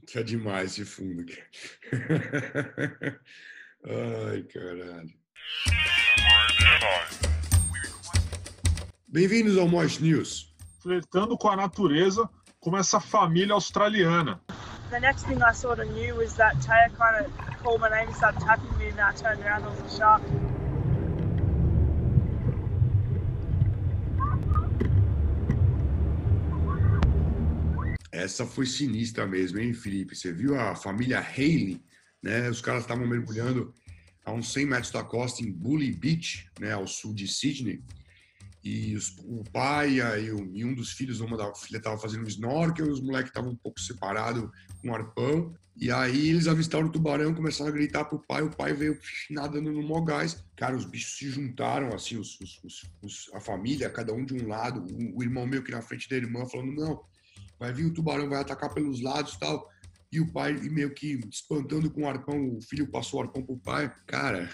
Tá demais esse fundo, cara. Ai, caralho. Bem-vindos ao Mosh News. Flertando com a natureza como essa família australiana. The next thing I sort of knew was that Taya kind of called my name and started tapping me, and I turned around, there was a shark. Essa foi sinistra mesmo, hein, Felipe? Você viu a família Haley, né? Os caras estavam mergulhando a uns 100 metros da costa em Bully Beach, né, ao sul de Sydney. E o pai e um dos filhos, uma da filha estava fazendo um snorkel, e os moleques estavam um pouco separados com um arpão. E aí eles avistaram o tubarão, começaram a gritar pro pai, o pai veio nadando no mó gás. Cara, os bichos se juntaram, assim, a família, cada um de um lado, o irmão meio que na frente da irmã, falando, não, vai vir o tubarão, vai atacar pelos lados e tal. E o pai meio que espantando com o arpão, o filho passou o arpão pro pai. Cara,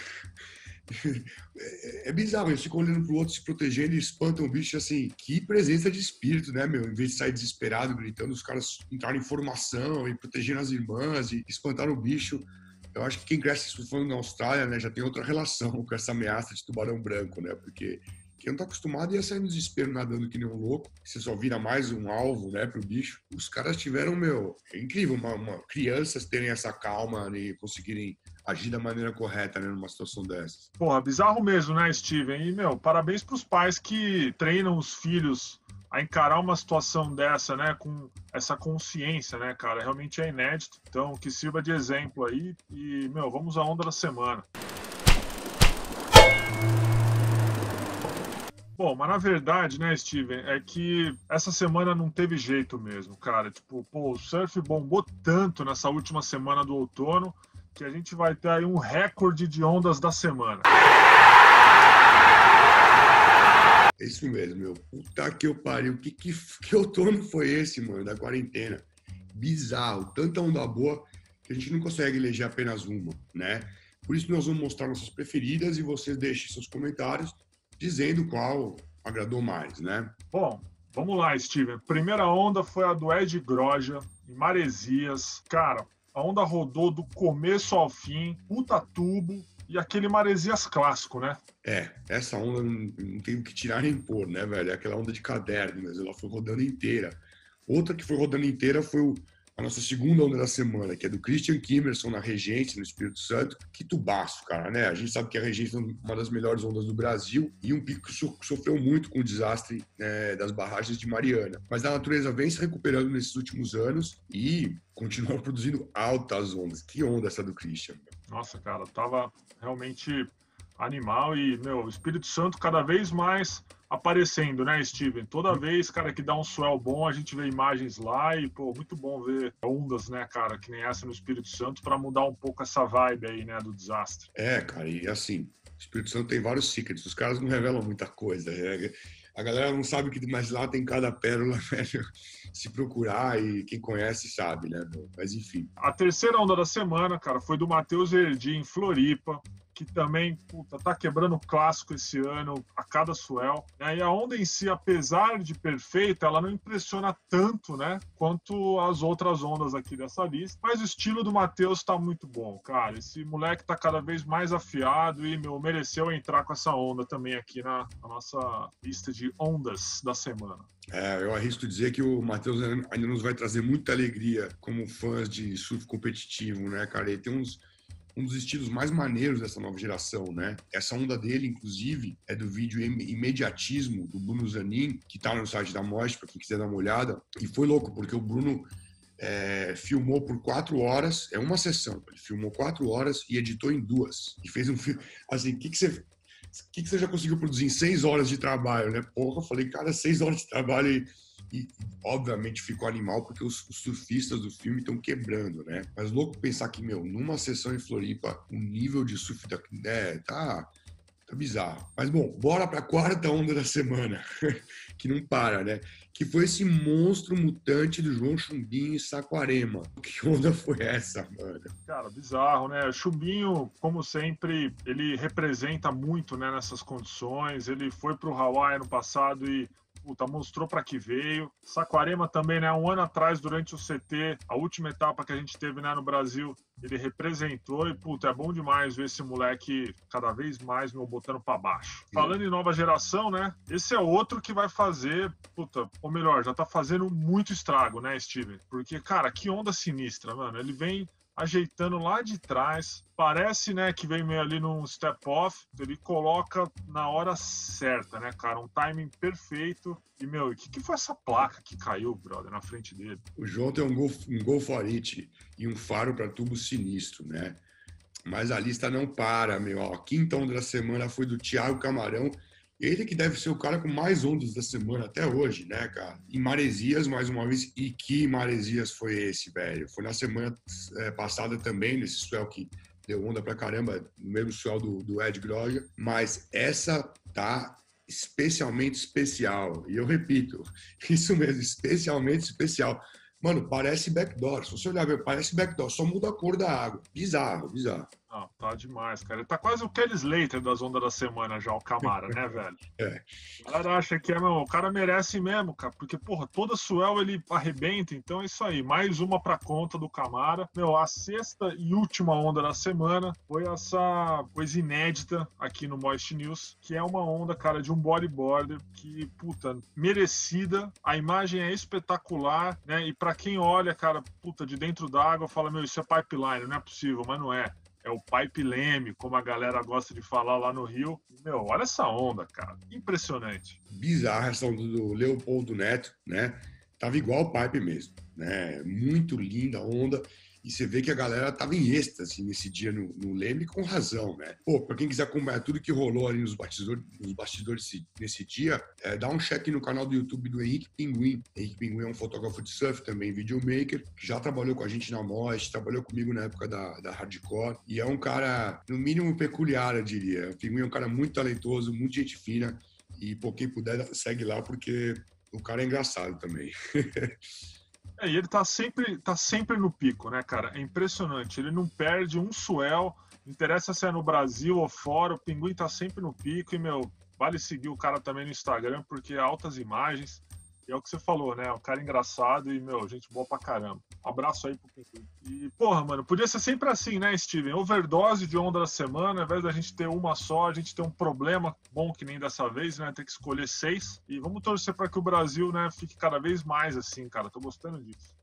é bizarro, eles ficam olhando pro outro, se protegendo e espantam o bicho, assim, que presença de espírito, né, meu? Em vez de sair desesperado, gritando, os caras entraram em formação e protegendo as irmãs e espantaram o bicho. Eu acho que quem cresce surfando na Austrália, né, já tem outra relação com essa ameaça de tubarão branco, né, porque quem não tá acostumado ia sair no desespero nadando que nem um louco, você só vira mais um alvo, né, pro bicho. Os caras tiveram, meu, é incrível, crianças terem essa calma e conseguirem agir da maneira correta, né, numa situação dessas. Porra, bizarro mesmo, né, Steven? E, meu, parabéns pros pais que treinam os filhos a encarar uma situação dessa, né, com essa consciência, né, cara? Realmente é inédito. Então, que sirva de exemplo aí. E, meu, vamos à onda da semana. Bom, mas na verdade, né, Steven, é que essa semana não teve jeito mesmo, cara. Tipo, pô, o surf bombou tanto nessa última semana do outono que a gente vai ter aí um recorde de ondas da semana. É isso mesmo, meu. Puta que eu pariu. Que outono foi esse, mano, da quarentena? Bizarro. Tanta onda boa que a gente não consegue eleger apenas uma, né? Por isso nós vamos mostrar nossas preferidas e vocês deixem seus comentários dizendo qual agradou mais, né? Bom, vamos lá, Steven. Primeira onda foi a do Ed Groja, em Maresias. Cara, a onda rodou do começo ao fim, puta tubo e aquele Maresias clássico, né? Essa onda não tem o que tirar nem pôr, né, velho? É aquela onda de caderno, mas ela foi rodando inteira. Outra que foi rodando inteira foi a nossa segunda onda da semana, que é do Christian Kimmerson na Regência, no Espírito Santo. Que tubaço, cara, né? A gente sabe que a Regência é uma das melhores ondas do Brasil e um pico que sofreu muito com o desastre, né, das barragens de Mariana. Mas a natureza vem se recuperando nesses últimos anos e continua produzindo altas ondas. Que onda essa do Christian? Nossa, cara, tava realmente animal e, meu, o Espírito Santo cada vez mais aparecendo, né, Steven? Toda vez, cara, que dá um swell bom, a gente vê imagens lá e, pô, muito bom ver ondas, né, cara, que nem essa no Espírito Santo para mudar um pouco essa vibe aí, né, do desastre. Cara, e assim, o Espírito Santo tem vários secrets, os caras não revelam muita coisa, né? A galera não sabe que mais lá tem cada pérola, velho, se procurar e quem conhece sabe, né? Mas enfim. A terceira onda da semana, cara, foi do Matheus Verdi em Floripa, que também, puta, tá quebrando clássico esse ano a cada swell, né? E a onda em si, apesar de perfeita, ela não impressiona tanto, né, quanto as outras ondas aqui dessa lista. Mas o estilo do Matheus tá muito bom, cara. Esse moleque tá cada vez mais afiado e, meu, mereceu entrar com essa onda também aqui na nossa lista de ondas da semana. Eu arrisco dizer que o Matheus ainda nos vai trazer muita alegria como fãs de surf competitivo, né, cara? Ele tem um dos estilos mais maneiros dessa nova geração, né? Essa onda dele, inclusive, é do vídeo Imediatismo, do Bruno Zanin, que tá no site da Mosh, para quem quiser dar uma olhada. E foi louco, porque o Bruno filmou por 4 horas, é uma sessão, ele filmou 4 horas e editou em 2. E fez um filme, assim, o que você já conseguiu produzir em 6 horas de trabalho, né? Porra, eu falei, cara, 6 horas de trabalho e obviamente ficou animal porque os surfistas do filme estão quebrando, né? Mas louco pensar que, meu, numa sessão em Floripa, o nível de surf tá bizarro. Mas bom, bora pra quarta onda da semana, que não para, né? Que foi esse monstro mutante do João Chumbinho em Saquarema. Que onda foi essa, mano? Cara, bizarro, né? O Chumbinho, como sempre, ele representa muito, né, nessas condições. Ele foi pro Hawaii ano passado e puta, mostrou para que veio. Saquarema também, né? Um ano atrás, durante o CT, a última etapa que a gente teve, né, no Brasil, ele representou e, puta, é bom demais ver esse moleque cada vez mais me botando para baixo. Falando em nova geração, né? Esse é outro que vai fazer, puta, ou melhor, já tá fazendo muito estrago, né, Steven? Porque, cara, que onda sinistra, mano. Ele vem ajeitando lá de trás, parece, né, que vem meio ali num step-off, ele coloca na hora certa, né, cara, um timing perfeito. E, meu, o que foi essa placa que caiu, brother, na frente dele? O João tem um Gol for It e um faro para tubo sinistro, né? Mas a lista não para, meu. Ó, a quinta onda da semana foi do Thiago Camarão. Ele que deve ser o cara com mais ondas da semana até hoje, né, cara? Em Maresias, mais uma vez. E que Maresias foi esse, velho? Foi na semana passada também, nesse swell que deu onda pra caramba, no mesmo swell do Ed Groja. Mas essa tá especialmente especial. E eu repito, isso mesmo, especialmente especial. Mano, parece backdoor. Se você olhar, parece backdoor. Só muda a cor da água. Bizarro, bizarro. Ah, tá demais, cara. Ele tá quase o Kelly Slater das ondas da semana já, o Camara, né, velho? É. A galera acha que o cara merece mesmo, cara, porque, porra, toda swell ele arrebenta, então é isso aí. Mais uma pra conta do Camara. Meu, a sexta e última onda da semana foi essa coisa inédita aqui no Moist News, que é uma onda, cara, de um bodyboarder que, puta, merecida. A imagem é espetacular, né? E pra quem olha, cara, puta, de dentro d'água, fala, meu, isso é pipeline, não é possível, mas não é. É o pipe leme, como a galera gosta de falar lá no Rio. Meu, olha essa onda, cara. Impressionante. Bizarra essa onda do Leopoldo Neto, né? Tava igual o pipe mesmo, né? Muito linda a onda. E você vê que a galera tava em êxtase nesse dia no Leme, com razão, né? Pô, pra quem quiser acompanhar tudo que rolou ali nos bastidores nesse dia, dá um check no canal do YouTube do Henrique Pinguim. Henrique Pinguim é um fotógrafo de surf, também videomaker, que já trabalhou com a gente na Most, trabalhou comigo na época da Hardcore, e é um cara, no mínimo, peculiar, eu diria. O Pinguim é um cara muito talentoso, muito gente fina, e pô, quem puder, segue lá, porque o cara é engraçado também. E ele tá sempre no pico, né, cara? É impressionante. Ele não perde um swell. Não interessa se é no Brasil ou fora, o Pinguim tá sempre no pico. E, meu, vale seguir o cara também no Instagram, porque altas imagens. E é o que você falou, né? Um cara engraçado e, meu, gente boa pra caramba. Abraço aí pro Pinguim. E, porra, mano, podia ser sempre assim, né, Steven? Overdose de onda da semana, ao invés da gente ter uma só, a gente tem um problema bom que nem dessa vez, né? Ter que escolher 6. E vamos torcer pra que o Brasil, né, fique cada vez mais assim, cara. Tô gostando disso.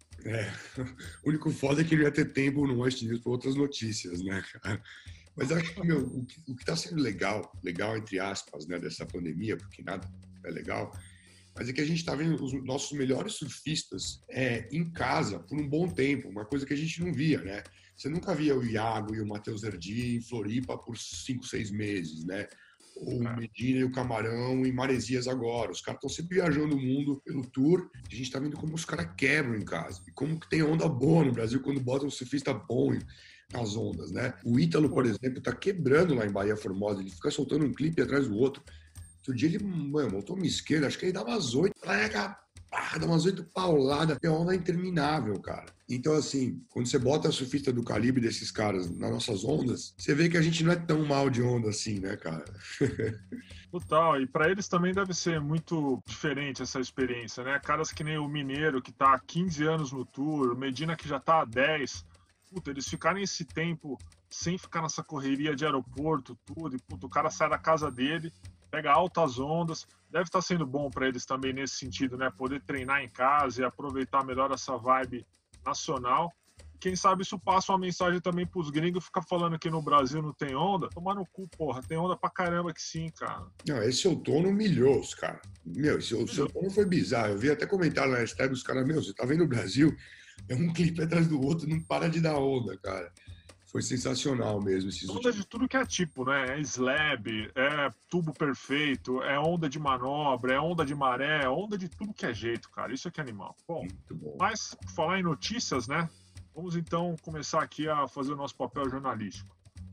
O único foda é que não ia ter tempo no West News para outras notícias, né, cara? Mas acho que, meu, o que tá sendo legal entre aspas, né, dessa pandemia, porque nada é legal, mas é que a gente está vendo os nossos melhores surfistas em casa por um bom tempo, uma coisa que a gente não via, né? Você nunca via o Iago e o Matheus Erdi em Floripa por 5, 6 meses, né? Ou o Medina e o Camarão em Maresias agora. Os caras estão sempre viajando o mundo pelo tour. A gente está vendo como os caras quebram em casa. E como que tem onda boa no Brasil quando bota um surfista bom nas ondas, né? O Ítalo, por exemplo, tá quebrando lá em Bahia Formosa. Ele fica soltando um clipe atrás do outro. Outro dia ele, mano, montou uma esquerda, acho que ele dava umas 8, dá umas 8 pauladas, é uma onda interminável, cara. Então, assim, quando você bota a surfista do calibre desses caras nas nossas ondas, você vê que a gente não é tão mal de onda assim, né, cara? Total, e para eles também deve ser muito diferente essa experiência, né? Caras que nem o Mineiro, que tá há 15 anos no tour, o Medina que já tá há 10. Puta, eles ficarem esse tempo sem ficar nessa correria de aeroporto, tudo, e puta, o cara sai da casa dele, pega altas ondas, deve estar sendo bom para eles também nesse sentido, né? Poder treinar em casa e aproveitar melhor essa vibe nacional. Quem sabe isso passa uma mensagem também pros gringos, ficar falando que no Brasil não tem onda. Tomar no cu, porra, tem onda pra caramba que sim, cara. Não, esse outono humilhou os caras. Meu, esse outono foi bizarro. Eu vi até comentário na hashtag os caras, meu, você tá vendo o Brasil? É um clipe atrás do outro, não para de dar onda, cara. Foi sensacional mesmo. Onda de tudo que é tipo, né? É slab, é tubo perfeito, é onda de manobra, é onda de maré, é onda de tudo que é jeito, cara. Isso é que é animal. Bom, mas por falar em notícias, né? Vamos então começar aqui a fazer o nosso papel jornalístico.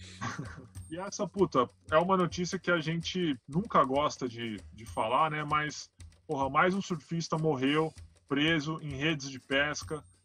E essa, puta, é uma notícia que a gente nunca gosta de falar, né? Mas, porra, mais um surfista morreu preso em redes de pesca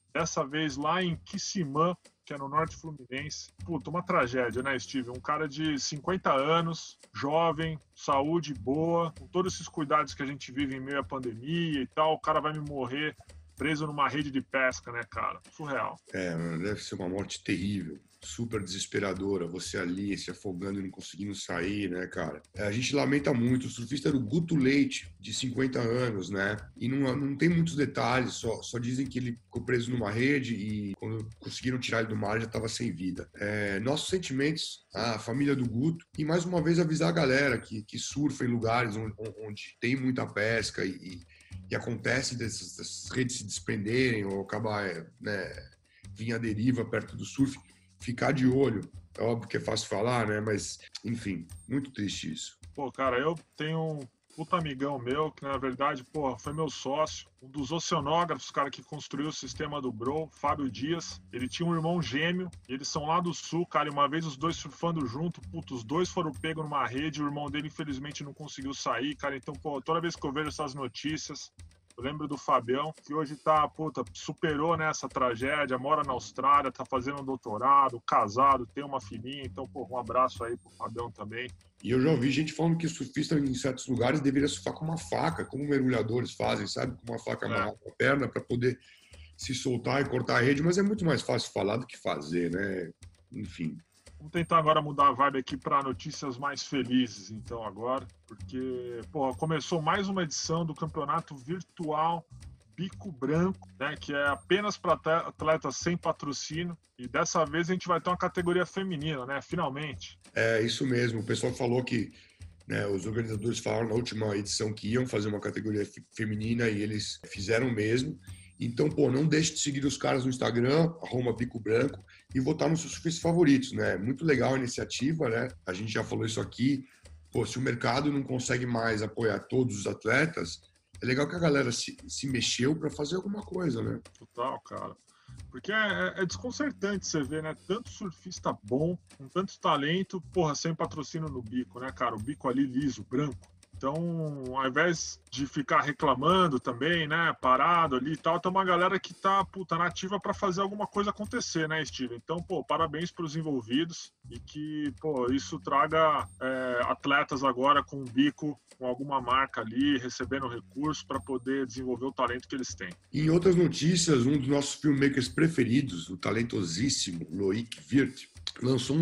dessa vez lá em Quissimã, que é no norte fluminense. Puta, uma tragédia, né, Steve? Um cara de 50 anos, jovem, saúde boa, com todos esses cuidados que a gente vive em meio à pandemia e tal, o cara vai me morrer preso numa rede de pesca, né, cara? Surreal. Deve ser uma morte terrível, super desesperadora, você ali se afogando e não conseguindo sair, né, cara? A gente lamenta muito, o surfista era o Guto Leite, de 50 anos, né? E não tem muitos detalhes, só dizem que ele ficou preso numa rede e quando conseguiram tirar ele do mar já estava sem vida. Nossos sentimentos à família do Guto e mais uma vez avisar a galera que surfa em lugares onde tem muita pesca e acontece dessas redes se desprenderem ou acabar, né, vir à deriva perto do surf, ficar de olho. É óbvio que é fácil falar, né? Mas, enfim, muito triste isso. Pô, cara, eu tenho um puta amigão meu que, na verdade, pô, foi meu sócio, um dos oceanógrafos, cara, que construiu o sistema do Bro, Fábio Dias. Ele tinha um irmão gêmeo, eles são lá do sul, cara, e uma vez os dois surfando junto, puto, os dois foram pegos numa rede, o irmão dele, infelizmente, não conseguiu sair, cara. Então, pô, toda vez que eu vejo essas notícias, eu lembro do Fabião, que hoje superou, né, essa tragédia, mora na Austrália, tá fazendo um doutorado, casado, tem uma filhinha. Então, pô, um abraço aí pro Fabião também. E eu já ouvi gente falando que surfista em certos lugares deveria surfar com uma faca, como mergulhadores fazem, sabe? Com uma faca amarrada na perna para poder se soltar e cortar a rede, mas é muito mais fácil falar do que fazer, né? Enfim. Vamos tentar agora mudar a vibe aqui para notícias mais felizes, então, agora, porque, pô, começou mais uma edição do campeonato virtual Bico Branco, né, que é apenas para atletas sem patrocínio, e dessa vez a gente vai ter uma categoria feminina, né, finalmente. É isso mesmo, o pessoal falou que, né, os organizadores falaram na última edição que iam fazer uma categoria feminina e eles fizeram mesmo. Então, pô, não deixe de seguir os caras no Instagram, @BicoBranco, e votar nos seus surfistas favoritos, né? Muito legal a iniciativa, né? A gente já falou isso aqui. Pô, se o mercado não consegue mais apoiar todos os atletas, é legal que a galera se mexeu para fazer alguma coisa, né? Total, cara. Porque é desconcertante você ver, né? Tanto surfista bom, com tanto talento, porra, sem patrocínio no bico, né, cara? O bico ali liso, branco. Então, ao invés de ficar reclamando também, né, parado ali e tal, tem uma galera que tá, puta, nativa para fazer alguma coisa acontecer, né, Steve? Então, pô, parabéns pros envolvidos e que, pô, isso traga atletas agora com bico, com alguma marca ali, recebendo recursos para poder desenvolver o talento que eles têm. Em outras notícias, um dos nossos filmmakers preferidos, o talentosíssimo Loic Wirth, lançou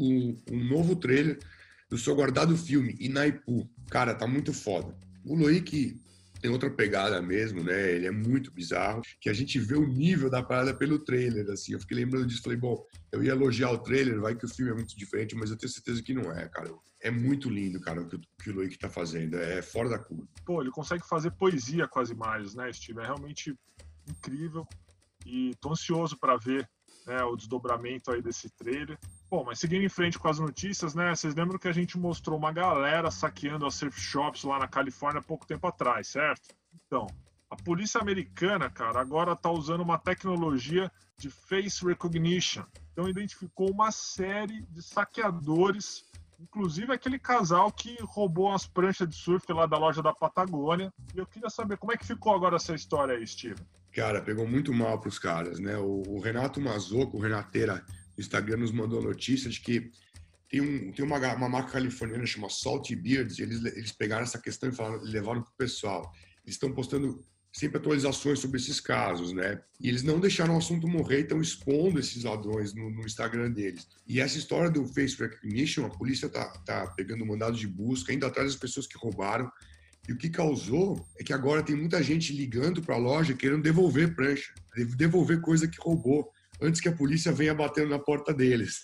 um novo trailer do seu guardado filme, Inaipu. Cara, tá muito foda. O Loic tem outra pegada mesmo, né? Ele é muito bizarro, que a gente vê o nível da parada pelo trailer, assim. Eu fiquei lembrando disso, falei, bom, eu ia elogiar o trailer, vai que o filme é muito diferente, mas eu tenho certeza que não é, cara. É muito lindo, cara, o que o Loic tá fazendo. É fora da curva. Pô, ele consegue fazer poesia com as imagens, né, Steve? É realmente incrível e tô ansioso para ver, né, o desdobramento aí desse trailer. Bom, mas seguindo em frente com as notícias, né? Vocês lembram que a gente mostrou uma galera saqueando as surf shops lá na Califórnia há pouco tempo atrás, certo? Então, a polícia americana, cara, agora tá usando uma tecnologia de face recognition. Então, identificou uma série de saqueadores, inclusive aquele casal que roubou as pranchas de surf lá da loja da Patagônia. E eu queria saber como é que ficou agora essa história aí, Steve. Cara, pegou muito mal pros caras, né? O Renato Mazzocco, o Renateira, no Instagram, nos mandou a notícia de que tem uma marca californiana chamada Salty Beards, e eles pegaram essa questão e levaram pro pessoal. Eles estão postando sempre atualizações sobre esses casos, né? E eles não deixaram o assunto morrer, estão expondo esses ladrões no Instagram deles. E essa história do face recognition, a polícia tá pegando mandados de busca, indo atrás das pessoas que roubaram. E o que causou é que agora tem muita gente ligando para a loja querendo devolver prancha, devolver coisa que roubou, antes que a polícia venha batendo na porta deles.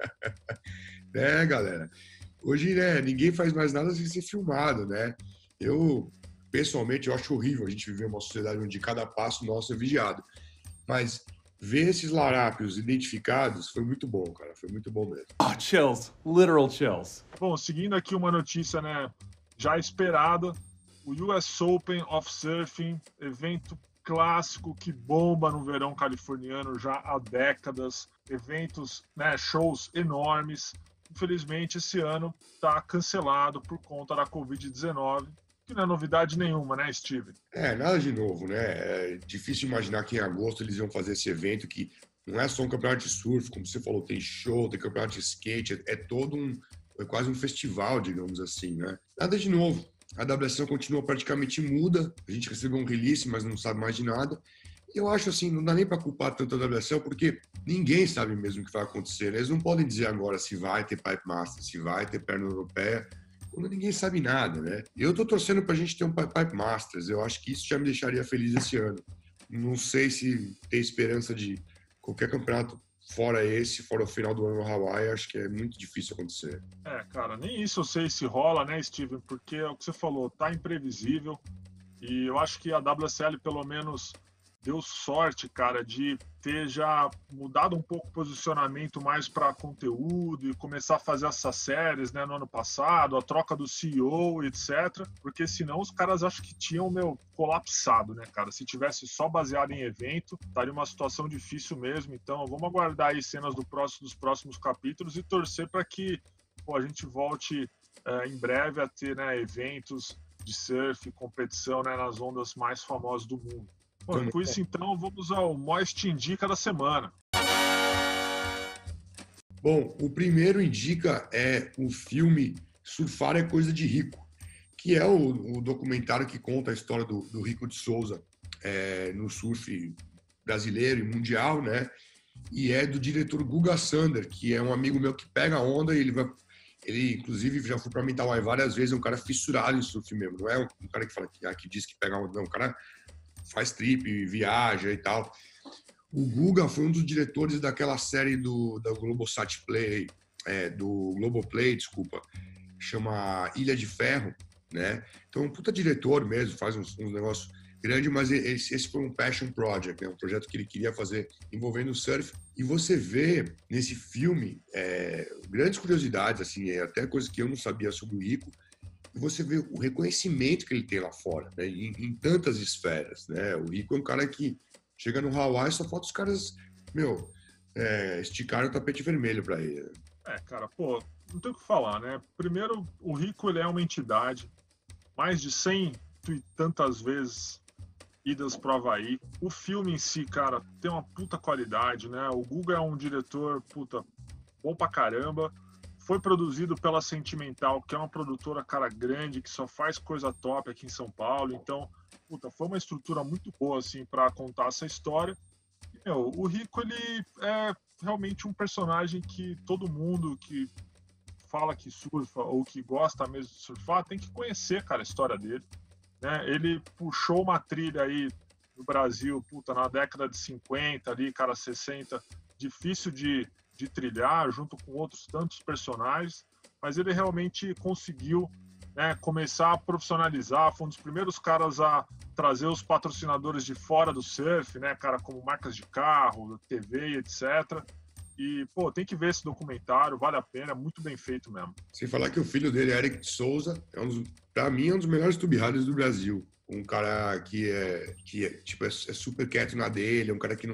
Galera? Hoje, né, ninguém faz mais nada sem ser filmado, né? Pessoalmente, eu acho horrível a gente viver uma sociedade onde cada passo nosso é vigiado. Mas ver esses larápios identificados foi muito bom, cara. Foi muito bom mesmo. Oh, chills. Literal chills. Bom, seguindo aqui uma notícia, né, já esperada, o US Open of Surfing, evento clássico que bomba no verão californiano já há décadas, eventos, né, shows enormes. Infelizmente, esse ano está cancelado por conta da Covid-19. que não é novidade nenhuma, né, Steve? Nada de novo, né? É difícil imaginar que em agosto eles iam fazer esse evento que não é só um campeonato de surf, como você falou, tem show, tem campeonato de skate, é quase um festival, digamos assim, né? Nada de novo. A WSL continua praticamente muda, a gente recebeu um release, mas não sabe mais de nada. E eu acho assim, não dá nem para culpar tanto a WSL, porque ninguém sabe mesmo o que vai acontecer. Eles não podem dizer agora se vai ter Pipe Master, se vai ter perna europeia, quando ninguém sabe nada, né? Eu tô torcendo pra gente ter um Pipe Masters, eu acho que isso já me deixaria feliz esse ano. Não sei se tem esperança de qualquer campeonato fora esse, fora o final do ano no Hawaii, acho que é muito difícil acontecer. Cara, nem isso eu sei se rola, né, Steven? Porque é o que você falou, tá imprevisível. E eu acho que a WSL, pelo menos, deu sorte, cara, de ter já mudado um pouco o posicionamento mais para conteúdo e começar a fazer essas séries, né, no ano passado, a troca do CEO, etc. Porque senão os caras acho que tinham, colapsado, né, cara? Se tivesse só baseado em evento, estaria uma situação difícil mesmo. Então, vamos aguardar aí cenas dos próximos capítulos e torcer para que a gente volte em breve a ter, né, eventos de surf, competição, né, nas ondas mais famosas do mundo. Bom, com isso, então, vamos ao Moist Indica da semana. Bom, o primeiro indica é o filme Surfar é Coisa de Rico, que é o documentário que conta a história do Rico de Souza no surf brasileiro e mundial, né? E é do diretor Guga Sander, que é um amigo meu que pega onda e ele inclusive já foi para Mentawai várias vezes, é um cara fissurado em surf mesmo, não é um cara que fala que diz que pega onda, não, o cara faz trip, viaja e tal. O Guga foi um dos diretores daquela série da Globosat Play, do Globoplay, desculpa, chama Ilha de Ferro, né? Então, um puta diretor mesmo, faz uns negócios grandes, mas esse foi um passion project, né? Um projeto que ele queria fazer envolvendo o surf. E você vê nesse filme grandes curiosidades, assim, até coisas que eu não sabia sobre o Rico. E você vê o reconhecimento que ele tem lá fora, né? Em tantas esferas, né? O Rico é um cara que chega no Hawaii, só falta os caras, esticarem o tapete vermelho para ele. Cara, não tem o que falar, né? Primeiro, o Rico, ele é uma entidade, mais de 100 e tantas vezes idas pro Havaí. O filme em si, cara, tem uma puta qualidade, né? O Guga é um diretor, bom pra caramba. Foi produzido pela Sentimental, que é uma produtora, cara, grande, que só faz coisa top aqui em São Paulo. Então, foi uma estrutura muito boa, assim, pra contar essa história. E, o Rico, ele é realmente um personagem que todo mundo que fala que surfa ou que gosta mesmo de surfar tem que conhecer, cara, a história dele. Né? Ele puxou uma trilha aí no Brasil, na década de 50 ali, cara, 60, difícil de trilhar, junto com outros tantos personagens, mas ele realmente conseguiu, né, começar a profissionalizar, foi um dos primeiros caras a trazer os patrocinadores de fora do surf, né, cara, como marcas de carro, TV, etc. E, tem que ver esse documentário, vale a pena, é muito bem feito mesmo. Sem falar que o filho dele, Eric de Souza, pra mim, é um dos melhores tube riders do Brasil. Um cara que é super quieto na dele, é um cara que não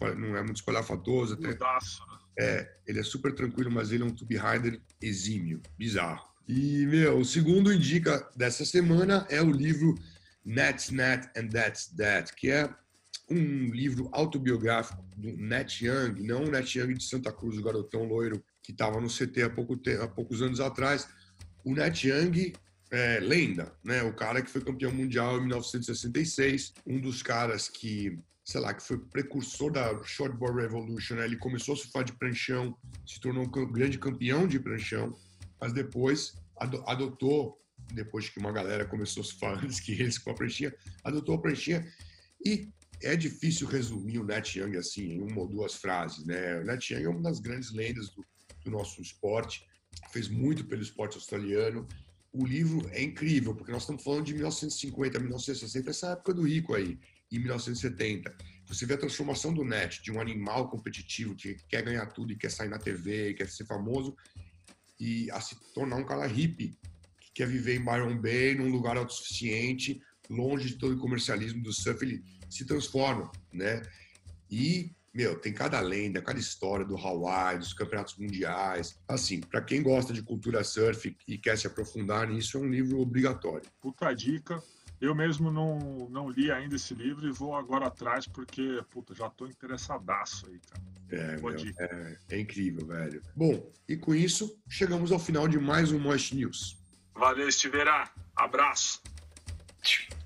é muito espalhafatoso. Mudaço, né? Ele é super tranquilo, mas ele é um tube rider exímio, bizarro. E, o segundo indica dessa semana é o livro That's Net and That's That, que é um livro autobiográfico do Nat Young, não o Nat Young de Santa Cruz, o garotão loiro que estava no CT há poucos anos atrás. O Nat Young é lenda, né? O cara que foi campeão mundial em 1966, um dos caras que foi precursor da Shortboard Revolution, né? Ele começou a surfar de pranchão, se tornou um grande campeão de pranchão, mas depois adotou, depois que uma galera começou a surfar antes que eles com a pranchinha, adotou a pranchinha. E é difícil resumir o Nat Young assim em uma ou duas frases, né? O Nat Young é uma das grandes lendas do nosso esporte, fez muito pelo esporte australiano. O livro é incrível, porque nós estamos falando de 1950, 1960, essa época do Rico aí, em 1970. Você vê a transformação do Nat, de um animal competitivo que quer ganhar tudo e quer sair na TV, quer ser famoso, e a se tornar um cara hippie, que quer viver em Byron Bay, num lugar autossuficiente, longe de todo o comercialismo do surf. Ele se transforma, né? E tem cada lenda, cada história do Hawaii, dos campeonatos mundiais. Assim, para quem gosta de cultura surf e quer se aprofundar nisso, é um livro obrigatório. Puta dica. Eu mesmo não li ainda esse livro e vou agora atrás porque, já tô interessadaço aí, cara. É incrível, velho. Bom, e com isso, chegamos ao final de mais um Moist News. Valeu, Estiveira. Abraço.